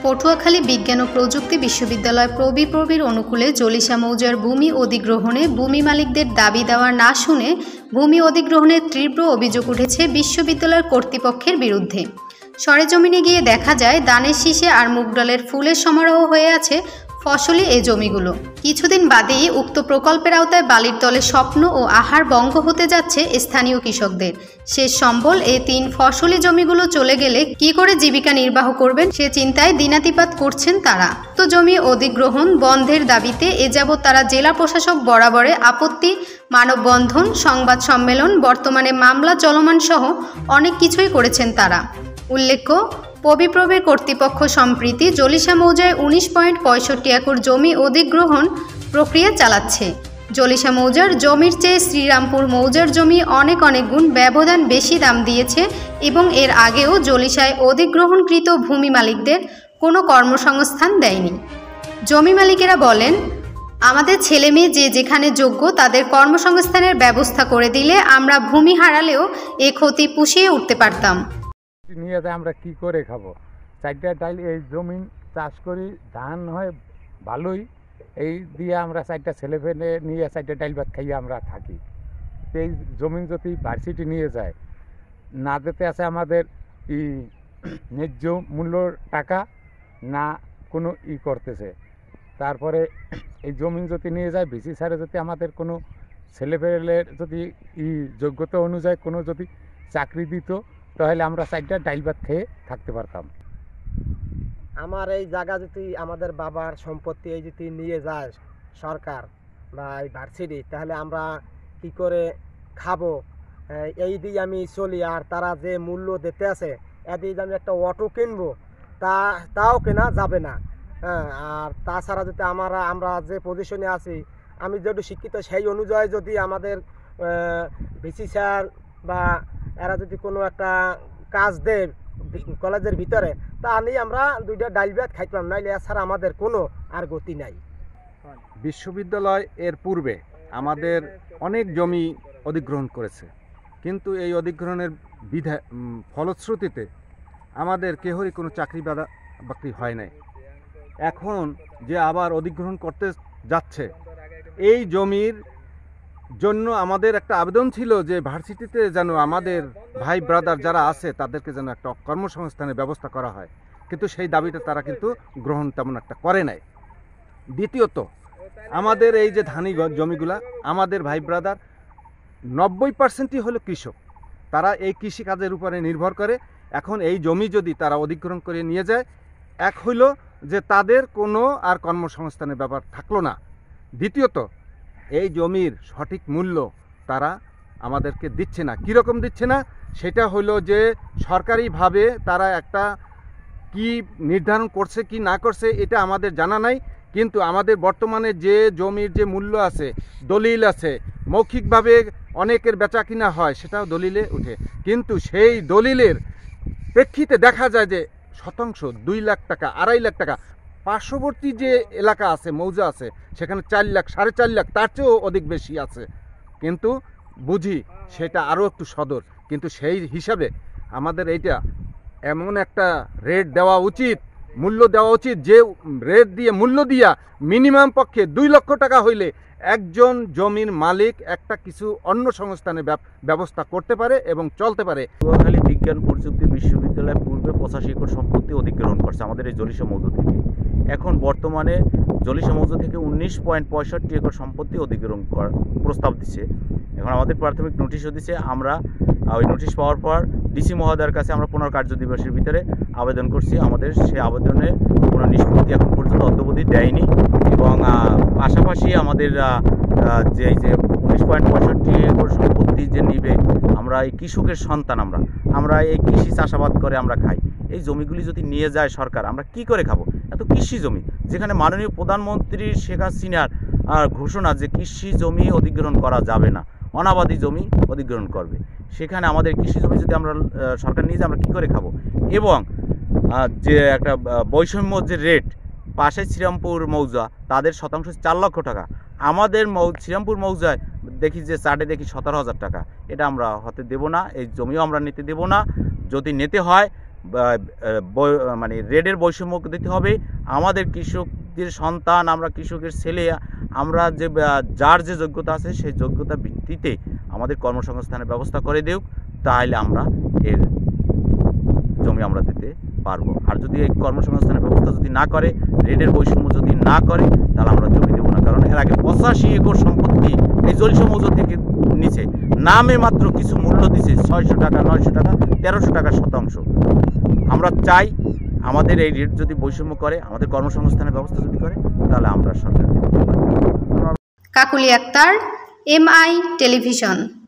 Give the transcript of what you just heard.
পটুয়াখালী বিজ্ঞান ও প্রযুক্তি বিশ্ববিদ্যালয় প্রবির অনুকূলে জলিশা মৌজার ভূমি অধিগ্রহণে ভূমি মালিকদের দাবি দেওয়া না শুনে ভূমি অধিগ্রহণের তীব্র অভিযোগ উঠেছে বিশ্ববিদ্যালয়ের কর্তৃপক্ষের বিরুদ্ধে। সরেজমিনে গিয়ে দেখা যায় ধানের শীষে আর মুগ ডালের ফুলের সমারোহ হয়ে আছে ফসলি এই জমিগুলো। কিছুদিন বাদেই উক্ত প্রকল্পের আওতায় বালির তলে স্বপ্ন ও আহার ভঙ্গ হতে যাচ্ছে স্থানীয় কৃষকদের। শেষ সম্বল এই 3 ফসলি জমিগুলো চলে গেলে কি করে জীবিকা নির্বাহ করবেন সে চিন্তায় দিনাতিপাত করছেন তারা। তো জমি অধিগ্রহণ বন্ধের দাবিতে এ যাবৎ তারা জেলা প্রশাসক বরাবরে আপত্তি, মানববন্ধন, সংবাদ সম্মেলন, বর্তমানে মামলা চলমান সহ অনেক কিছুই করেছেন তারা। উল্লেখ্য, প্রবির কর্তৃপক্ষ সম্প্রতি জলিশা মৌজায় 19.65 একর জমি অধিগ্রহণ প্রক্রিয়া চালাচ্ছে। জলিশা মৌজার জমির চেয়ে শ্রীরামপুর মৌজার জমি অনেক গুণ ব্যবধান বেশি দাম দিয়েছে এবং এর আগেও জলিশায় অধিগ্রহণকৃত ভূমি মালিকদের কোনো কর্মসংস্থান দেয়নি। জমি মালিকেরা বলেন, আমাদের ছেলে মেয়ে যে যেখানে যোগ্য তাদের কর্মসংস্থানের ব্যবস্থা করে দিলে আমরা ভূমি হারালেও এ ক্ষতি পুষিয়ে উঠতে পারতাম। নিয়ে আমরা কি করে খাবো? 4টা ডাইল এই জমি চাষ করি, ধান হয় ভালোই, এই দিয়ে আমরা 4টা ছেলে ফেলে নিয়ে 4টা ডাইল ভাত খাইয়ে আমরা থাকি। এই জমি যদি ভার্সিটি নিয়ে যায়, না যেতে আছে আমাদের ন্যায্য মূল্য টাকা, না কোনো করতেছে। তারপরে এই জমি যদি নিয়ে যায় ভিসি সারে যদি আমাদের কোনো ছেলেপেলের যদি যোগ্যতা অনুযায়ী কোনো যদি চাকরি দিত, তাহলে আমরা 4টা ডাইল ভাত খেয়ে থাকতে পারতাম। আমার এই জায়গা যদি আমাদের বাবার সম্পত্তি এই যদি নিয়ে যায় সরকার বা এই ভার্সিটি, তাহলে আমরা কি করে খাবো? এই দিয়ে আমি চলি, আর তারা যে মূল্য দিতে আছে এ দিয়ে আমি একটা অটো কিনবো, তাও কেনা যাবে না। আর তাছাড়া যদি আমরা যে পজিশনে আছি, আমি যেহেতু শিক্ষিত, সেই অনুযায়ী যদি আমাদের ভিসি স্যার বা এরা যদি কোনো একটা কাজ দেয় কলেজের ভিতরে, তা নিয়ে আমরা 2টা ডাইল ভাত খাইতাম, নাইলে এছাড়া আমাদের কোনো আর গতি নাই। বিশ্ববিদ্যালয় এর পূর্বে আমাদের অনেক জমি অধিগ্রহণ করেছে, কিন্তু এই অধিগ্রহণের ফলশ্রুতিতে আমাদের কেহরই কোনো চাকরি বাকরি হয় নাই। এখন যে আবার অধিগ্রহণ করতে যাচ্ছে, এই জমির জন্য আমাদের একটা আবেদন ছিল যে ভার্সিটিতে যেন আমাদের ভাই ব্রাদার যারা আছে তাদেরকে যেন একটা কর্মসংস্থানের ব্যবস্থা করা হয়, কিন্তু সেই দাবিটা তারা কিন্তু গ্রহণ তেমন একটা করে নাই। দ্বিতীয়ত, আমাদের এই যে ধানি জমিগুলা, আমাদের ভাই ব্রাদার 90%ই হলো কৃষক, তারা এই কৃষিকাজের উপরে নির্ভর করে। এখন এই জমি যদি তারা অধিগ্রহণ করে নিয়ে যায়, এক হইল যে তাদের কোনো আর কর্মসংস্থানের ব্যাপার থাকলো না। দ্বিতীয়ত, এই জমির সঠিক মূল্য তারা আমাদেরকে দিচ্ছে না। কীরকম দিচ্ছে না সেটা হলো যে সরকারিভাবে তারা একটা কি নির্ধারণ করছে কি না করছে এটা আমাদের জানা নাই, কিন্তু আমাদের বর্তমানে যে জমির যে মূল্য আছে, দলিল আছে, মৌখিকভাবে অনেকের বেচা কিনা হয়, সেটাও দলিলে উঠে, কিন্তু সেই দলিলের প্রেক্ষিতে দেখা যায় যে শতাংশ 2 লাখ টাকা, 2.5 লাখ টাকা। পার্শ্ববর্তী যে এলাকা আছে, মৌজা আছে, সেখানে 4 লাখ, 4.5 লাখ, তার চেয়েও অধিক বেশি আছে, কিন্তু বুঝি সেটা আরও একটু সদর। কিন্তু সেই হিসাবে আমাদের এইটা এমন একটা রেট দেওয়া উচিত, মূল্য দেওয়া উচিত, যে রেট দিয়ে মূল্য দিয়া মিনিমাম পক্ষে 2 লক্ষ টাকা হইলে একজন জমির মালিক একটা কিছু অন্য সংস্থানের ব্যবস্থা করতে পারে এবং চলতে পারে। পটুয়াখালী বিজ্ঞান প্রযুক্তি বিশ্ববিদ্যালয় পূর্বে 85 একর সম্পত্তি অধিগ্রহণ করছে আমাদের এই জলিশা মৌজা থেকে। এখন বর্তমানে জলিশা মৌজা থেকে 19.65 একর সম্পত্তি অধিগ্রহণ করার প্রস্তাব দিচ্ছে। এখন আমাদের প্রাথমিক নোটিশও দিচ্ছে। আমরা ওই নোটিশ পাওয়ার পর ডিসি মহোদয়ের কাছে আমরা 15 কার্য দিবসের ভিতরে আবেদন করছি। আমাদের সেই আবেদনের কোনো নিষ্পত্তি এখন পর্যন্ত অদ্যাবধি দেয়নি, এবং পাশাপাশি আমাদের যে 19.65 একর সম্পত্তি যে নিবে, আমরা এই কৃষকের সন্তান, আমরা এই কৃষি চাষাবাদ করে আমরা খাই। এই জমিগুলি যদি নিয়ে যায় সরকার, আমরা কি করে খাবো? এত কৃষি জমি, যেখানে মাননীয় প্রধানমন্ত্রী শেখ হাসিনার ঘোষণা যে কৃষি জমি অধিগ্রহণ করা যাবে না, অনাবাদি জমি অধিগ্রহণ করবে, সেখানে আমাদের কৃষি জমি যদি আমরা সরকার নিয়ে যায়, আমরা কী করে খাবো? এবং যে একটা বৈষম্য যে রেট, পাশে শ্রীরামপুর মৌজা, তাদের শতাংশ 4 লক্ষ টাকা, আমাদের শ্রীরামপুর মৌজায় দেখি যে চার্টে দেখি 17,000 টাকা। এটা আমরা হতে দেব না, এই জমিও আমরা নিতে দেব না। যদি নিতে হয় মানে রেটের বৈষম্য দিতে হবে। আমাদের কৃষকদের সন্তান, আমরা কৃষকের ছেলে, আমরা যে যার যে যোগ্যতা আছে সেই যোগ্যতা ভিত্তিতে আমাদের কর্মসংস্থানের ব্যবস্থা করে দেউক, তাহলে আমরা এর জমি আমরা দিতে পারবো। আর যদি এই কর্মসংস্থানের ব্যবস্থা যদি না করে, রেটের বৈষম্য যদি না করে, তাহলে আমরা জমি দেবো না। কারণ এর আগে 85 একর সম্পত্তি এই জলিসা মৌজা থেকে নিচে, নামে মাত্র কিছু মূল্য দিছে 600 টাকা, 900 টাকা, 1300 টাকা শতাংশ। আমরা চাই আমাদের এই রেট যদি বৈষম্য করে, আমাদের কর্মসংস্থানের ব্যবস্থা যদি করে, তাহলে আমরা সরকার। Kakuli Akter, MI television.